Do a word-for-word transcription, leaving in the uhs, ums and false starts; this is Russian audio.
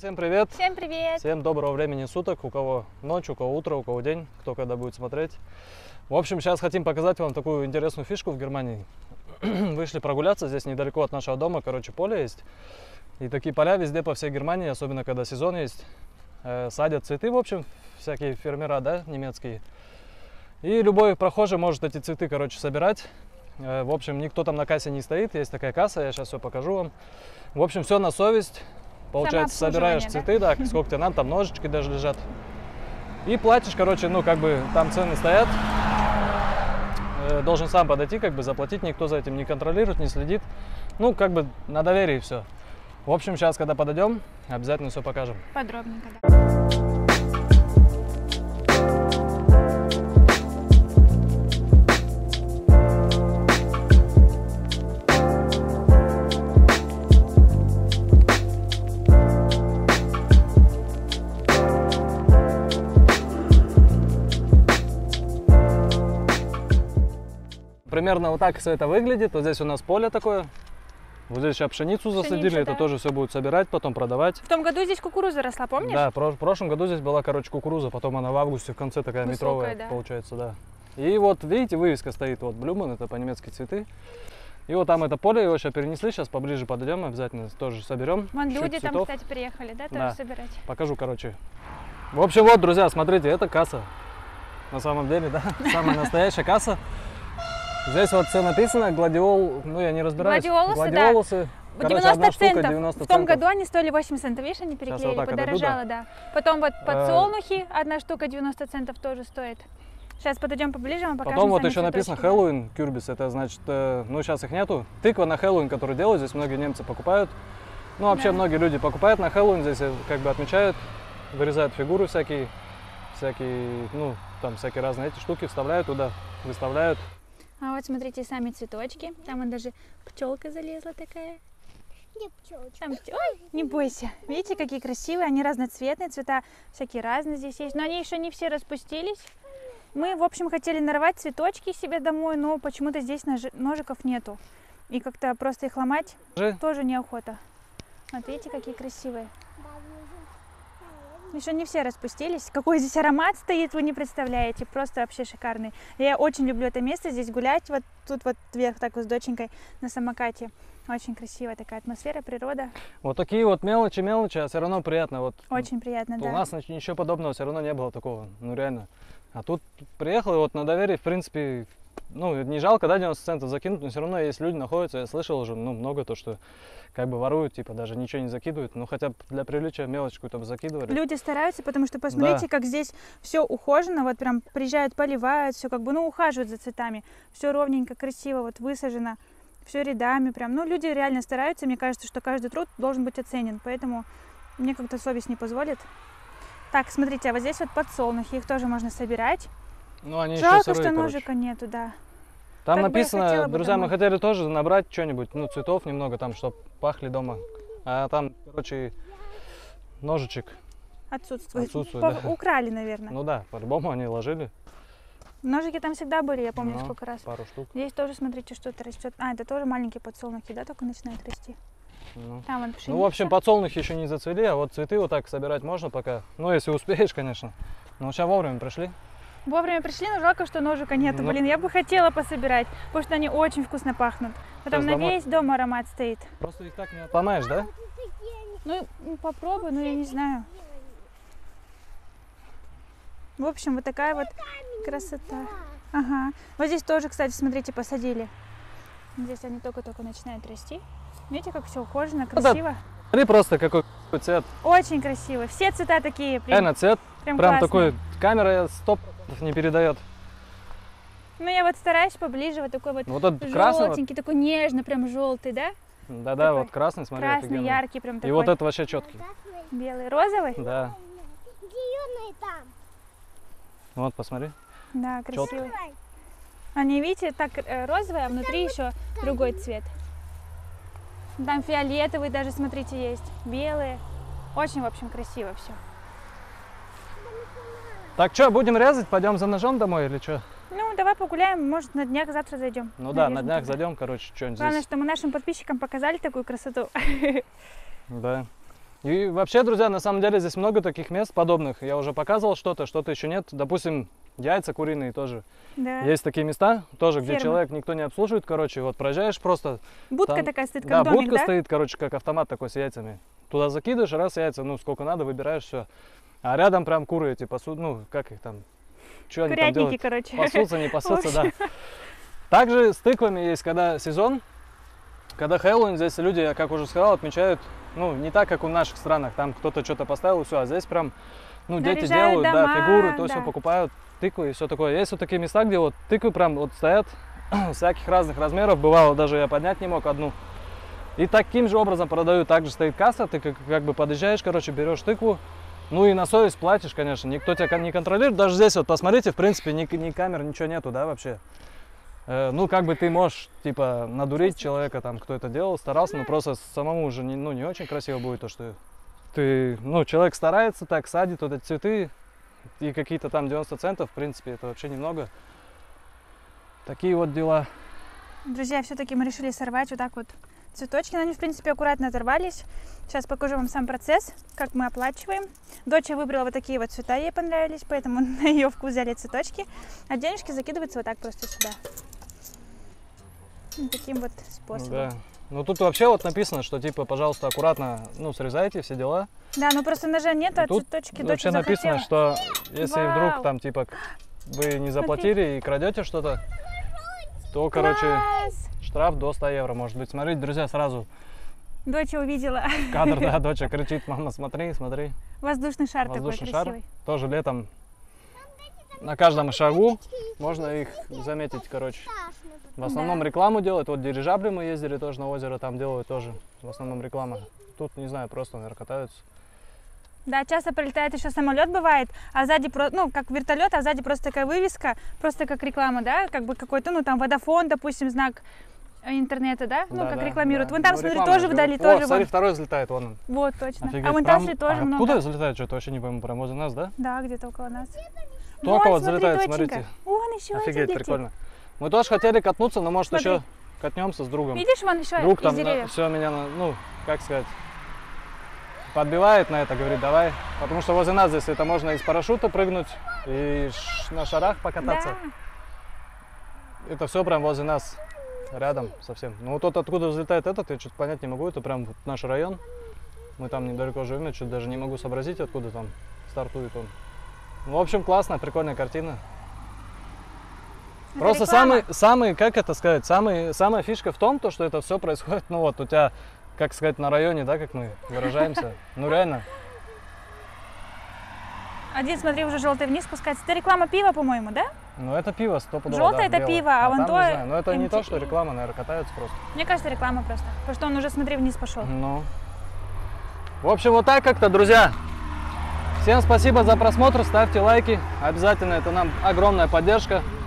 Всем привет! Всем привет! Всем доброго времени суток, у кого ночь, у кого утро, у кого день, кто когда будет смотреть. В общем, сейчас хотим показать вам такую интересную фишку в Германии. Вышли прогуляться, здесь недалеко от нашего дома, короче, поле есть. И такие поля везде по всей Германии, особенно когда сезон есть. Э, садят цветы, в общем, всякие фермера, да, немецкие. И любой прохожий может эти цветы, короче, собирать. Э, в общем, никто там на кассе не стоит, есть такая касса, я сейчас все покажу вам. В общем, все на совесть. Получается, собираешь цветы, да, да сколько тебе надо, там ножички даже лежат. И платишь, короче, ну, как бы, там цены стоят. Э, должен сам подойти, как бы, заплатить, никто за этим не контролирует, не следит. Ну, как бы, на доверии все. В общем, сейчас, когда подойдем, обязательно все покажем. Подробненько, да. Примерно вот так все это выглядит. Вот здесь у нас поле такое. Вот здесь сейчас пшеницу засадили, Пшеница, это да. тоже все будет собирать, потом продавать. В том году здесь кукуруза росла, помнишь? Да, в прошлом году здесь была, короче, кукуруза, потом она в августе в конце такая Высокая, метровая, да. получается, да. И вот, видите, вывеска стоит, вот, Блюмен, это по-немецки цветы. И вот там это поле, его сейчас перенесли, сейчас поближе подойдем, обязательно тоже соберем. Вон люди цветов. там, кстати, приехали, да, тоже да. собирать. Покажу, короче. В общем, вот, друзья, смотрите, это касса. На самом деле, да, самая настоящая касса. Здесь вот все написано, гладиол, ну я не разбираюсь. Гладиолусы, Гладиолусы да. Короче, девяносто штука, центов. девяносто В том центов. году они стоили восемьдесят центов, видишь, они переклеили, вот подорожало, отойду, да. Потом вот подсолнухи, одна штука девяносто центов тоже стоит. Сейчас подойдем поближе, мы покажем. Потом вот еще цветочки. Написано Хэллоуин, Кюрбис, это значит, ну сейчас их нету. Тыква на Хэллоуин, которую делают, здесь многие немцы покупают. Ну вообще да. многие люди покупают на Хэллоуин, здесь как бы отмечают, вырезают фигуры всякие, всякие, ну там всякие разные эти штуки вставляют туда, выставляют. А вот смотрите, сами цветочки. Там вот даже пчелка залезла такая. Где пчелочка? Там пчел... Ой, не бойся. Видите, какие красивые. Они разноцветные, цвета всякие разные здесь есть. Но они еще не все распустились. Мы, в общем, хотели нарвать цветочки себе домой, но почему-то здесь ножиков нету. И как-то просто их ломать Жи. тоже неохота. Вот видите, какие красивые. Еще не все распустились. Какой здесь аромат стоит, вы не представляете. Просто вообще шикарный. Я очень люблю это место, здесь гулять. Вот тут вот вверх так вот с доченькой на самокате. Очень красивая такая атмосфера, природа. Вот такие вот мелочи, мелочи, а все равно приятно. Вот очень приятно, да. У нас ничего подобного все равно не было такого, ну реально. А тут приехал и вот на доверие, в принципе, ну не жалко, да, девяносто центов закинуть, но все равно есть люди находятся, я слышал уже, ну много то, что как бы воруют, типа даже ничего не закидывают, ну хотя бы для приличия мелочку там закидывали. Люди стараются, потому что посмотрите, да. как здесь все ухожено, вот прям приезжают, поливают, все как бы, ну ухаживают за цветами, все ровненько, красиво, вот высажено, все рядами прям, ну люди реально стараются, мне кажется, что каждый труд должен быть оценен, поэтому мне как-то совесть не позволит. Так, смотрите, а вот здесь вот подсолнухи, их тоже можно собирать. Ну, они Жалко, еще сырые, что короче. ножика нету, да. Там так написано, друзья, мы хотели тоже набрать что-нибудь, ну, цветов немного там, чтобы пахли дома. А там, короче, ножичек отсутствует. отсутствует По да. Украли, наверное. Ну да, по-любому они ложили. Ножики там всегда были, я помню, ну, сколько раз. Пару штук. Здесь тоже, смотрите, что-то растет. А, это тоже маленькие подсолнухи, да, только начинают расти. Ну. Там вот пшеница. ну, в общем, подсолнухи еще не зацвели, а вот цветы вот так собирать можно пока. Ну, если успеешь, конечно. Но сейчас вовремя пришли. Вовремя пришли, но жалко, что ножика нету. Ну, блин, я бы хотела пособирать, потому что они очень вкусно пахнут. Потом на домой... весь дом аромат стоит. Просто их так не отломаешь, да? Ну, попробуй, но я не знаю. В общем, вот такая вот красота. Ага. Вот здесь тоже, кстати, смотрите, посадили. Здесь они только-только начинают расти. Видите, как все ухожено, красиво. Смотри просто, какой цвет. Очень красиво. Все цвета такие. Прям, цвет прям, прям такой, камера стоп не передает. Ну, я вот стараюсь поближе, вот такой вот, вот желтенький, вот... такой нежный, прям желтый, да? Да-да, вот красный, смотри, красный, офигенно. яркий, прям такой. И вот это вообще четкий. Белый, розовый? Да. Зеленый там. Вот, посмотри. Да, красивый. Они, видите, так розовый, а внутри еще другой цвет. Там фиолетовый даже, смотрите, есть. Белые. Очень, в общем, красиво все. Так, что, будем резать? Пойдем за ножом домой или что? Ну, давай погуляем, может, на днях завтра зайдем. Ну да, на днях зайдем, короче, что-нибудь здесь. Главное, что мы нашим подписчикам показали такую красоту. Да. И вообще, друзья, на самом деле здесь много таких мест подобных. Я уже показывал что-то, что-то еще нет. Допустим, яйца куриные тоже. Да. Есть такие места, тоже, где Фермы. человек никто не обслуживает, короче, вот проезжаешь просто. Будка там- такая стоит, как Да, домик, будка да? стоит, короче, как автомат такой с яйцами. Туда закидываешь, раз яйца, ну сколько надо, выбираешь, все. А рядом прям куры эти пасут, ну как их там, что они там Курятники, делают? короче. Пасутся, не пасутся, да. общем. Также с тыквами есть, когда сезон, когда Хэллоуин, здесь люди, я как уже сказал, отмечают, ну, не так, как в наших странах, там кто-то что-то поставил и все, а здесь прям, ну, дети Наряжают делают, дома, да, фигуры, то да. все покупают, тыквы и все такое. Есть вот такие места, где вот тыквы прям вот стоят, всяких разных размеров, бывало, даже я поднять не мог одну. И таким же образом продают, также стоит касса, ты как, как бы подъезжаешь, короче, берешь тыкву, ну и на совесть платишь, конечно, никто тебя не контролирует, даже здесь вот посмотрите, в принципе, ни, ни камер, ничего нету, да, вообще. Э, ну, как бы ты можешь, типа, надурить человека, там, кто это делал, старался, но просто самому уже, не, ну, не очень красиво будет то, что ты, ну, человек старается так, садит вот эти цветы, и какие-то там девяносто центов, в принципе, это вообще немного. Такие вот дела. Друзья, все-таки мы решили сорвать вот так вот цветочки, но они, в принципе, аккуратно оторвались. Сейчас покажу вам сам процесс, как мы оплачиваем. Доча выбрала вот такие вот цвета, ей понравились, поэтому на ее вкус взяли цветочки, а денежки закидываются вот так просто сюда. Вот таким вот способом. Да. Ну тут вообще вот написано, что типа, пожалуйста, аккуратно, ну, срезайте все дела. Да, ну просто ножа нет, а Тут цветочки доча вообще написано, захотела. что если Вау. вдруг там типа вы не заплатили и крадете что-то, то, короче, Класс! штраф до ста евро может быть. Смотрите, друзья, сразу Доча увидела. кадр, да, доча кричит: мама, смотри, смотри. Воздушный шар Воздушный такой шар. красивый. Тоже летом на каждом шагу можно их заметить, короче. В основном Да. рекламу делают. Вот дирижабли мы ездили тоже на озеро, там делают тоже в основном реклама. Тут, не знаю, просто, наверное, катаются. Да, часто прилетает еще самолет бывает, а сзади, про- ну, как вертолет, а сзади просто такая вывеска, просто как реклама, да, как бы какой-то, ну, там, Водафон, допустим, знак интернета, да, ну, Да, как да, рекламируют. да. Вон там, Ну, смотри, рекламу тоже делают. вдали, О, тоже смотри, вон. второй взлетает, вон он. Вот, точно. Офигеть. А вон там, Прям- смотри, тоже а много. откуда взлетает, что-то вообще не пойму, прям возле нас, да? Да, где-то около нас. Только вот смотри, залетает, доченька. смотрите. Вон еще Офигеть, один летит. прикольно. Мы тоже хотели катнуться, но может Смотри. еще катнемся с другом. Видишь, вон еще Друг из там деревьев. все меня, на- ну, как сказать, подбивает на это, говорит, давай. Потому что возле нас здесь это можно из парашюта прыгнуть и ш- на шарах покататься. Да. Это все прям возле нас, рядом совсем. Ну вот тот, откуда взлетает этот, я что-то понять не могу. Это прям вот наш район. Мы там недалеко живем, я что-то даже не могу сообразить, откуда там стартует он. Ну, в общем, классная, прикольная картина. Это Просто реклама. самый, самый, как это сказать, самый, самая фишка в том, то, что это все происходит, ну вот у тебя, как сказать, на районе, да, как мы выражаемся. Ну реально. Один, смотри, уже желтый вниз спускается. Это реклама пива, по-моему, да? Ну это пиво стопудово. Желтое да, это белое. пиво, а вон там то не знаю. Но это не то, эм ти. что реклама, наверное, катаются просто. Мне кажется, реклама просто. Потому что он уже, смотри, вниз пошел. Ну. В общем, вот так как-то, друзья. Всем спасибо за просмотр, ставьте лайки. Обязательно, это нам огромная поддержка.